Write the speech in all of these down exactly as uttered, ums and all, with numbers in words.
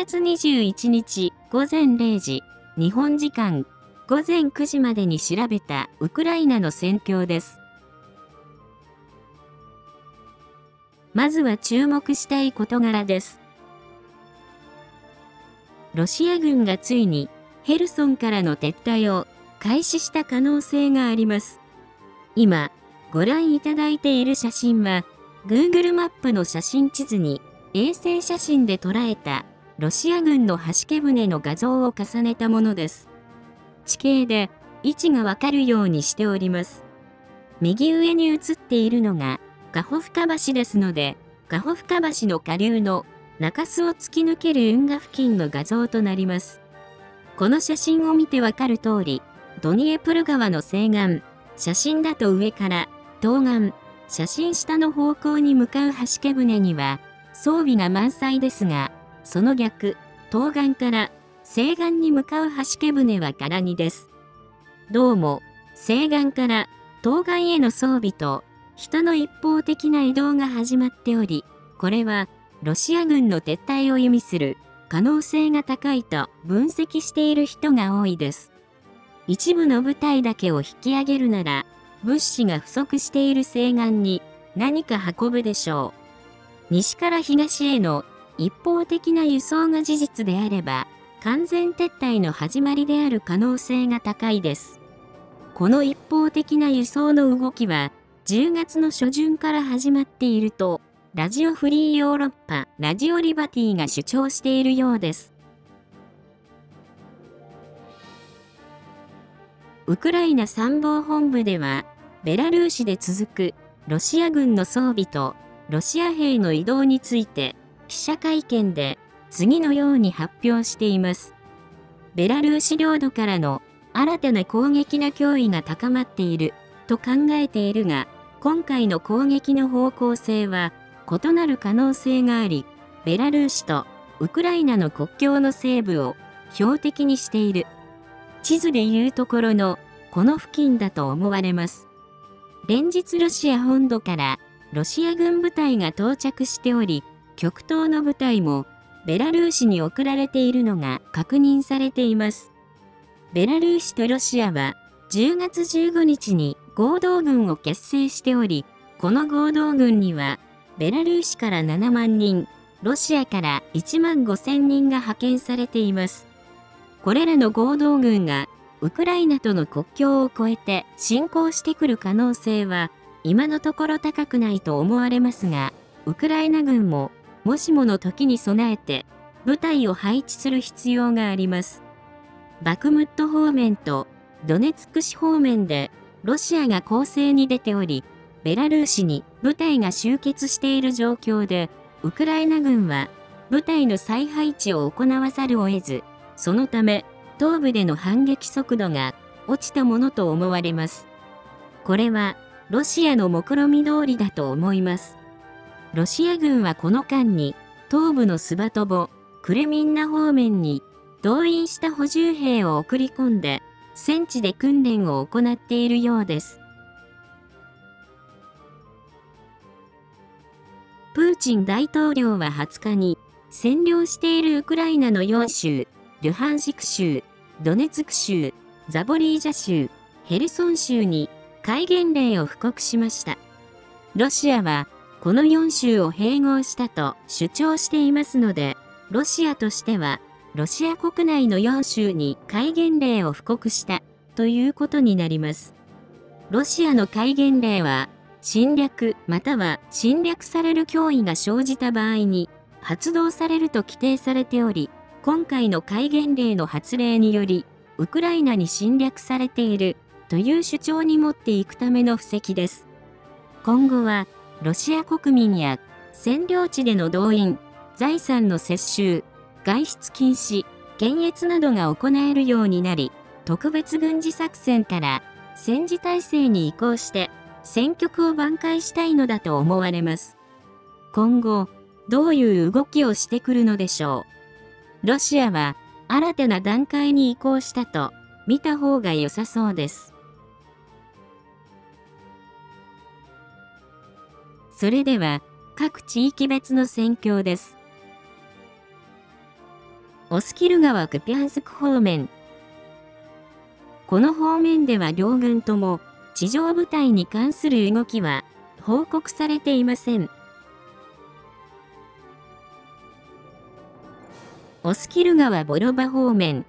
がつにじゅういちにちごぜんれいじ、日本時間ごぜんくじまでに調べたウクライナの戦況です。まずは注目したい事柄です。ロシア軍がついにヘルソンからの撤退を開始した可能性があります。今、ご覧いただいている写真は、Google マップの写真地図に衛星写真で捉えたロシア軍の橋舟の画像を重ねたものです。地形で位置がわかるようにしております。右上に映っているのがカホフカ橋ですので、カホフカ橋の下流の中州を突き抜ける運河付近の画像となります。この写真を見てわかる通り、ドニエプル川の西岸、写真だと上から東岸、写真下の方向に向かう橋舟には装備が満載ですが、その逆、東岸から西岸に向かう橋舟は空荷です。どうも、西岸から東岸への装備と人の一方的な移動が始まっており、これはロシア軍の撤退を意味する可能性が高いと分析している人が多いです。一部の部隊だけを引き上げるなら、物資が不足している西岸に何か運ぶでしょう。西から東への一方的な輸送が事実であれば、完全撤退の始まりである可能性が高いです。この一方的な輸送の動きは、じゅうがつの初旬から始まっていると、ラジオフリーヨーロッパ、ラジオリバティが主張しているようです。ウクライナ参謀本部では、ベラルーシで続くロシア軍の装備とロシア兵の移動について、記者会見で次のように発表しています。ベラルーシ領土からの新たな攻撃の脅威が高まっていると考えているが、今回の攻撃の方向性は異なる可能性があり、ベラルーシとウクライナの国境の西部を標的にしている。地図でいうところのこの付近だと思われます。連日ロシア本土からロシア軍部隊が到着しており、極東の部隊もベラルーシに送られているのが確認されています。ベラルーシとロシアはじゅうがつじゅうごにちに合同軍を結成しており、この合同軍にはベラルーシからななまんにん、ロシアからいちまんごせんにんが派遣されています。これらの合同軍がウクライナとの国境を越えて侵攻してくる可能性は今のところ高くないと思われますが、ウクライナ軍ももしもの時に備えて部隊を配置する必要があります。バクムット方面とドネツク市方面でロシアが攻勢に出ており、ベラルーシに部隊が集結している状況で、ウクライナ軍は部隊の再配置を行わざるを得ず、そのため東部での反撃速度が落ちたものと思われます。これはロシアの目論見通りだと思います。ロシア軍はこの間に東部のスバトボ、クレミンナ方面に動員した補充兵を送り込んで戦地で訓練を行っているようです。プーチン大統領ははつかに占領しているウクライナのよん州、ルハンシク州、ドネツク州、ザボリージャ州、ヘルソン州に戒厳令を布告しました。ロシアはこのよん州を併合したと主張していますので、ロシアとしてはロシア国内のよん州に戒厳令を布告したということになります。ロシアの戒厳令は侵略または侵略される脅威が生じた場合に発動されると規定されており、今回の戒厳令の発令によりウクライナに侵略されているという主張に持っていくための布石です。今後はロシア国民や占領地での動員、財産の接収、外出禁止、検閲などが行えるようになり、特別軍事作戦から戦時体制に移行して戦局を挽回したいのだと思われます。今後、どういう動きをしてくるのでしょう。ロシアは新たな段階に移行したと見た方が良さそうです。それでは各地域別の戦況です。 オスキル川クピャンスク方面。この方面では両軍とも地上部隊に関する動きは報告されていません。オスキル川ボロバ方面。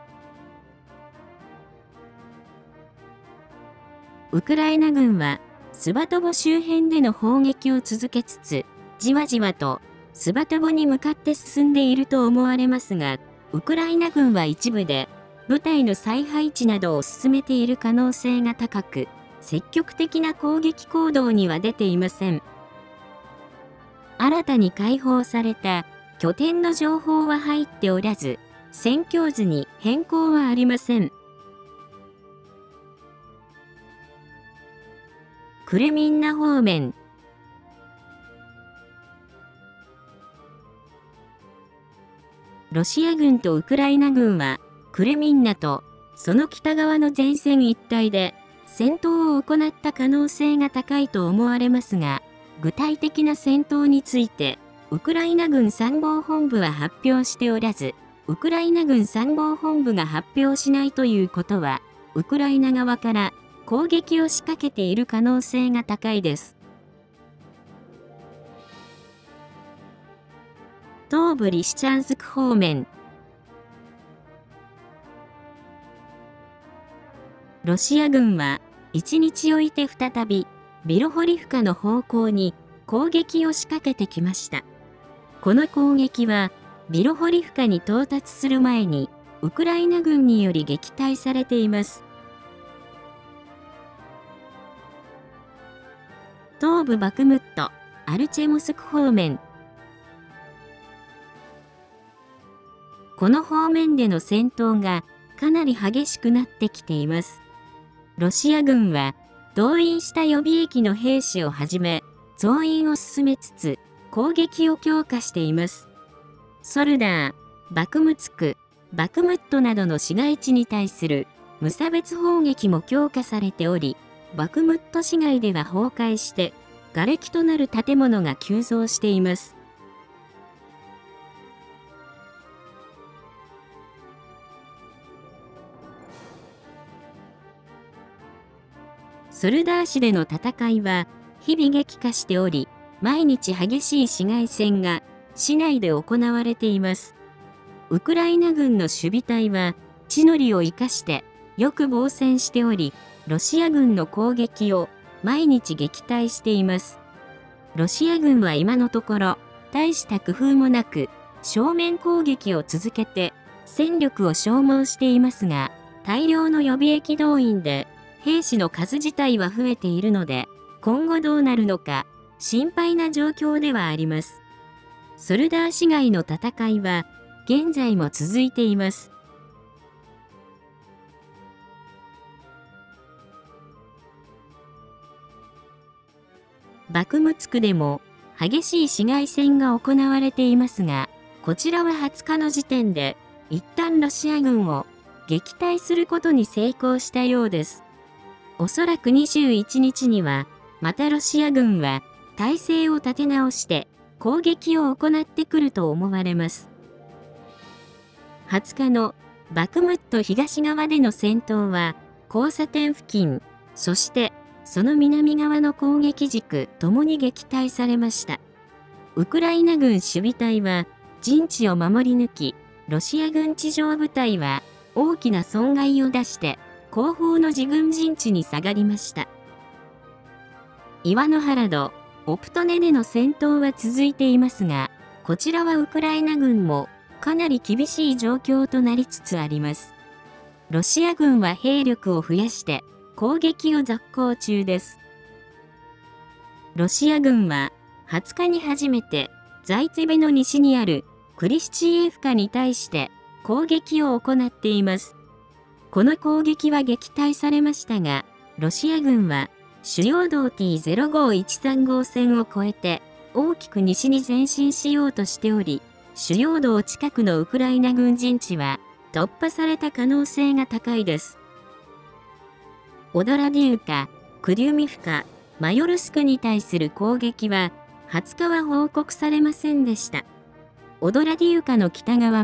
ウクライナ軍はスバトボ周辺での砲撃を続けつつ、じわじわとスバトボに向かって進んでいると思われますが、ウクライナ軍は一部で部隊の再配置などを進めている可能性が高く、積極的な攻撃行動には出ていません。新たに解放された拠点の情報は入っておらず、戦況図に変更はありません。クレミンナ方面。ロシア軍とウクライナ軍は、クレミンナとその北側の前線一帯で戦闘を行った可能性が高いと思われますが、具体的な戦闘について、ウクライナ軍参謀本部は発表しておらず、ウクライナ軍参謀本部が発表しないということは、ウクライナ側から攻撃を仕掛けている可能性が高いです。東部リシチャンスク方面。ロシア軍はいちにち置いて再びビロホリフカの方向に攻撃を仕掛けてきました。この攻撃はビロホリフカに到達する前にウクライナ軍により撃退されています。東部バクムット、アルチェモスク方面。この方面での戦闘がかなり激しくなってきています。ロシア軍は動員した予備役の兵士をはじめ増員を進めつつ攻撃を強化しています。ソルダー、バクムツク、バクムットなどの市街地に対する無差別砲撃も強化されており、バクムット市街では崩壊して瓦礫となる建物が急増しています。ソルダー市での戦いは日々激化しており、毎日激しい市街戦が市内で行われています。ウクライナ軍の守備隊は地の利を生かしてよく防戦しており、ロシア軍の攻撃を毎日撃退しています。ロシア軍は今のところ大した工夫もなく正面攻撃を続けて戦力を消耗していますが、大量の予備役動員で兵士の数自体は増えているので、今後どうなるのか心配な状況ではあります。ソルダー市街の戦いは現在も続いています。バクムツクでも激しい市街戦が行われていますが、こちらははつかの時点で一旦ロシア軍を撃退することに成功したようです。おそらくにじゅういちにちにはまたロシア軍は態勢を立て直して攻撃を行ってくると思われます。はつかのバクムット東側での戦闘は交差点付近、そしてその南側の攻撃軸ともに撃退されました。ウクライナ軍守備隊は陣地を守り抜き、ロシア軍地上部隊は大きな損害を出して後方の自軍陣地に下がりました。イワノハラド、オプトネでの戦闘は続いていますが、こちらはウクライナ軍もかなり厳しい状況となりつつあります。ロシア軍は兵力を増やして攻撃を続行中です。ロシア軍ははつかに初めてザイツェベの西にあるクリシチーエフカに対して攻撃を行っています。この攻撃は撃退されましたが、ロシア軍は主要道 ティーゼロごいちさん 号線を越えて大きく西に前進しようとしており、主要道近くのウクライナ軍陣地は突破された可能性が高いです。オドラディウカ、クリュミフカ、マヨルスクに対する攻撃ははつかは報告されませんでした。オドラディウカの北側も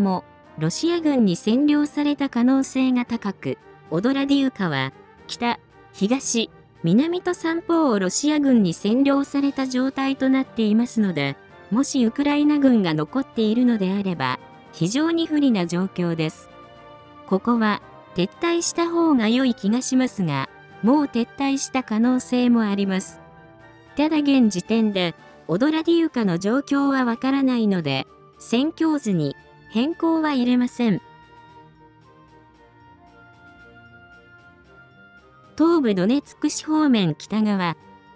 ロシア軍に占領された可能性が高く、オドラディウカは北、東、南と三方をロシア軍に占領された状態となっていますので、もしウクライナ軍が残っているのであれば、非常に不利な状況です。ここは撤退した方が良い気がしますが、もう撤退した可能性もあります。ただ現時点で、オドラディウカの状況はわからないので、戦況図に変更は入れません。東部ドネツク市方面北側。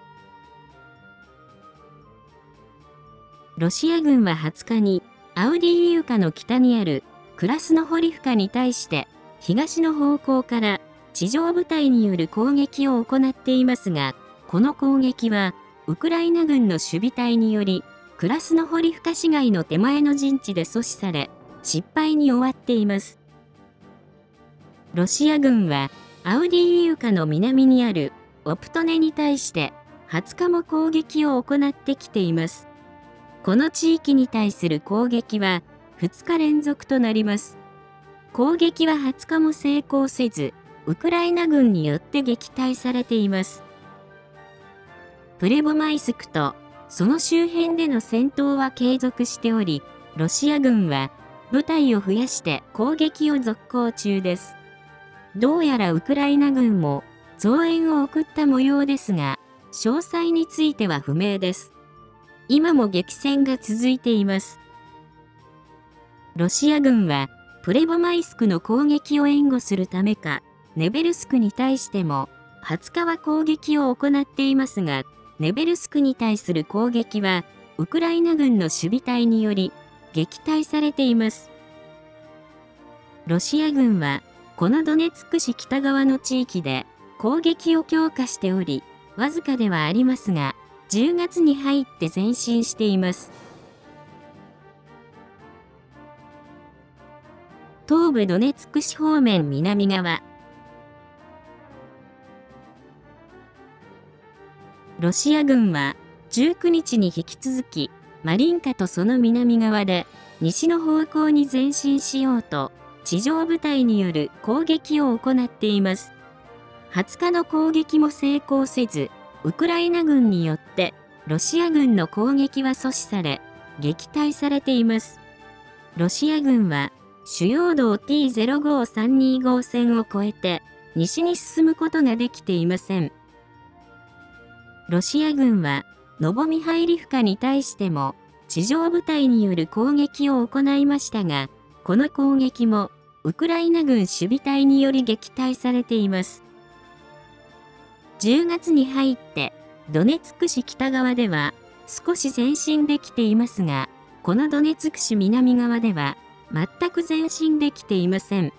ロシア軍ははつかに、アウディーイウカの北にあるクラスノホリフカに対して、東の方向から地上部隊による攻撃を行っていますが、この攻撃は、ウクライナ軍の守備隊により、クラスノホリフカ市街の手前の陣地で阻止され、失敗に終わっています。ロシア軍は、アウディーイウカの南にあるオプトネに対して、はつかも攻撃を行ってきています。この地域に対する攻撃は、ふつか連続となります。攻撃ははつかも成功せず、ウクライナ軍によって撃退されています。プレボマイスクと、その周辺での戦闘は継続しており、ロシア軍は部隊を増やして攻撃を続行中です。どうやらウクライナ軍も増援を送った模様ですが、詳細については不明です。今も激戦が続いています。ロシア軍はプレボマイスクの攻撃を援護するためか、ネベルスクに対してもはつかは攻撃を行っていますが、ネベルスクに対する攻撃は、ウクライナ軍の守備隊により、撃退されています。ロシア軍は、このドネツク市北側の地域で、攻撃を強化しており、わずかではありますが、じゅうがつに入って前進しています。東部ドネツク市方面南側。ロシア軍はじゅうくにちに引き続き、マリンカとその南側で、西の方向に前進しようと、地上部隊による攻撃を行っています。はつかの攻撃も成功せず、ウクライナ軍によって、ロシア軍の攻撃は阻止され、撃退されています。ロシア軍は、主要道 ティーゼロごさんに 号線を越えて、西に進むことができていません。ロシア軍は、ノボミハイリフカに対しても、地上部隊による攻撃を行いましたが、この攻撃も、ウクライナ軍守備隊により撃退されています。じゅうがつに入って、ドネツク市北側では、少し前進できていますが、このドネツク市南側では、全く前進できていません。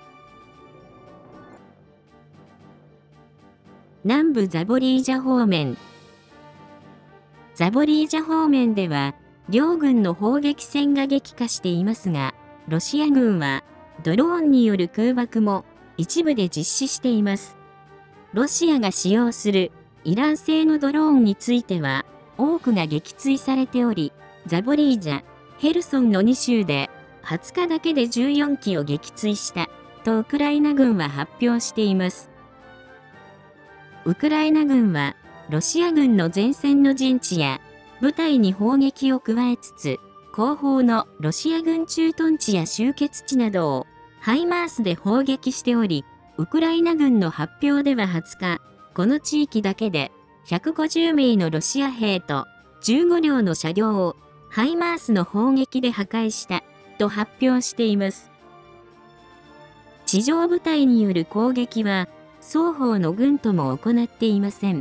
南部ザボリージャ方面。ザボリージャ方面では、両軍の砲撃戦が激化していますが、ロシア軍は、ドローンによる空爆も一部で実施しています。ロシアが使用するイラン製のドローンについては、多くが撃墜されており、ザボリージャ、ヘルソンのに州で、はつかだけでじゅうよんきを撃墜した、とウクライナ軍は発表しています。ウクライナ軍は、ロシア軍の前線の陣地や、部隊に砲撃を加えつつ、後方のロシア軍駐屯地や集結地などを、ハイマースで砲撃しており、ウクライナ軍の発表でははつか、この地域だけで、ひゃくごじゅうめいのロシア兵と、じゅうごりょうの車両を、ハイマースの砲撃で破壊した、と発表しています。地上部隊による攻撃は、双方の軍とも行っていません。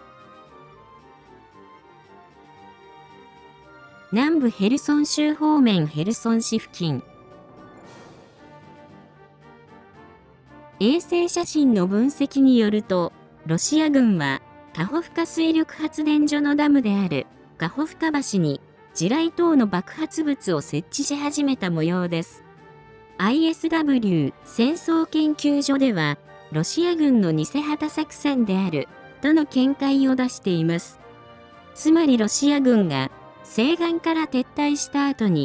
南部ヘルソン州方面ヘルソン市付近。衛星写真の分析によると、ロシア軍は、カホフカ水力発電所のダムであるカホフカ橋に、地雷等の爆発物を設置し始めた模様です。アイエスダブリュー 戦争研究所では、ロシア軍の偽旗作戦である、との見解を出しています。つまりロシア軍が、西岸から撤退した後に、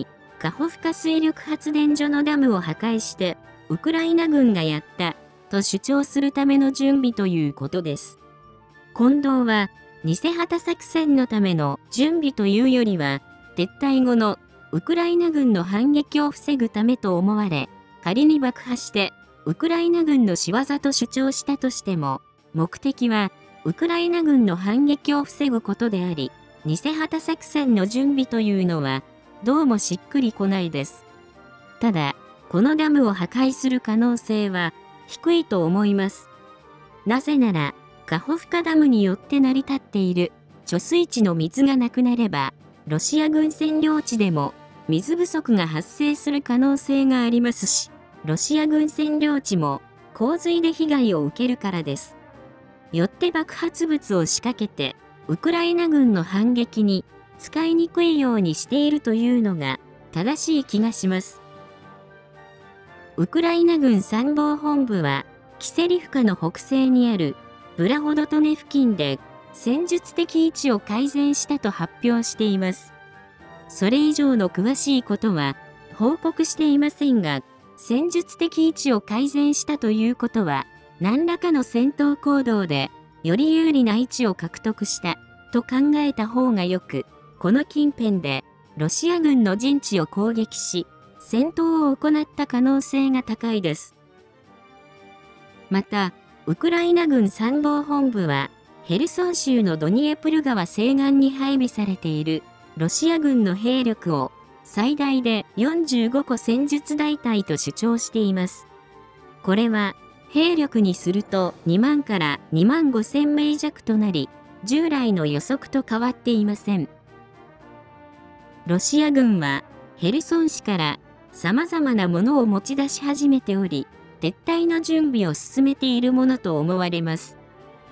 カホフカ水力発電所のダムを破壊して、ウクライナ軍がやったと主張するための準備ということです。近藤は、偽旗作戦のための準備というよりは、撤退後のウクライナ軍の反撃を防ぐためと思われ、仮に爆破して、ウクライナ軍の仕業と主張したとしても、目的は、ウクライナ軍の反撃を防ぐことであり、偽旗作戦の準備というのは、どうもしっくりこないです。ただ、このダムを破壊する可能性は低いと思います。なぜなら、カホフカダムによって成り立っている貯水池の水がなくなれば、ロシア軍占領地でも水不足が発生する可能性がありますし、ロシア軍占領地も洪水で被害を受けるからです。よって爆発物を仕掛けて、ウクライナ軍の反撃に使いにくいようにしているというのが正しい気がします。ウクライナ軍参謀本部は、キセリフカの北西にあるブラホドトネ付近で戦術的位置を改善したと発表しています。それ以上の詳しいことは報告していませんが、戦術的位置を改善したということは、何らかの戦闘行動でより有利な位置を獲得したと考えた方がよく、この近辺でロシア軍の陣地を攻撃し、戦闘を行った可能性が高いです。また、ウクライナ軍参謀本部は、ヘルソン州のドニエプル川西岸に配備されているロシア軍の兵力を最大でよんじゅうごこ戦術大隊と主張しています。これは兵力にするとにまんからにまんごせんめい弱となり、従来の予測と変わっていません。ロシア軍はヘルソン市から様々なものを持ち出し始めており、撤退の準備を進めているものと思われます。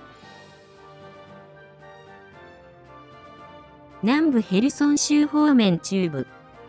南部ヘルソン州方面中部。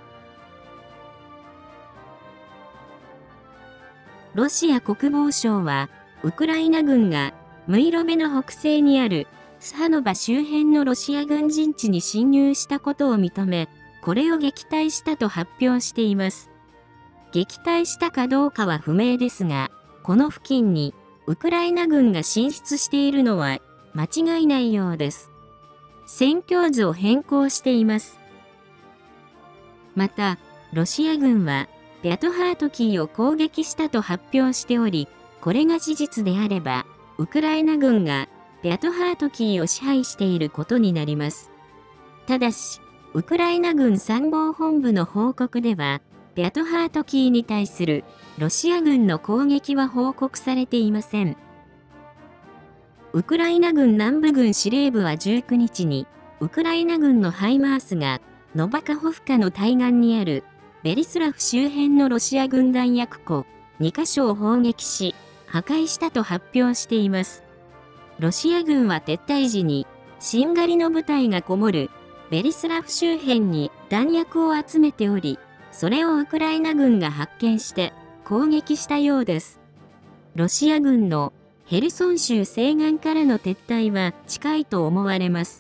ロシア国防省は、ウクライナ軍がムイロベの北西にあるスハノバ周辺のロシア軍陣地に侵入したことを認め、これを撃退したと発表しています。撃退したかどうかは不明ですが、この付近にウクライナ軍が進出しているのは間違いないようです。戦況図を変更しています。また、ロシア軍はビャトハートキーを攻撃したと発表しており、これが事実であれば、ウクライナ軍がビャトハートキーを支配していることになります。ただし、ウクライナ軍参謀本部の報告では、ビャトハートキーに対するロシア軍の攻撃は報告されていません。ウクライナ軍南部軍司令部はじゅうくにちに、ウクライナ軍のハイマースがノバカホフカの対岸にあるベリスラフ周辺のロシア軍弾薬庫にかしょを砲撃し、破壊したと発表しています。ロシア軍は撤退時に、しんがりの部隊がこもるベリスラフ周辺に弾薬を集めており、それをウクライナ軍が発見して攻撃したようです。ロシア軍のヘルソン州西岸からの撤退は近いと思われます。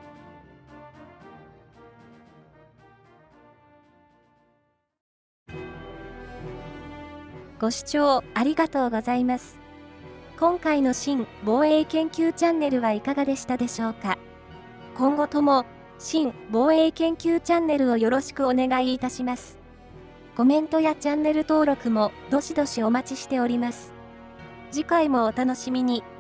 ご視聴ありがとうございます。今回の新防衛研究チャンネルはいかがでしたでしょうか。今後とも新防衛研究チャンネルをよろしくお願いいたします。コメントやチャンネル登録もどしどしお待ちしております。次回もお楽しみに。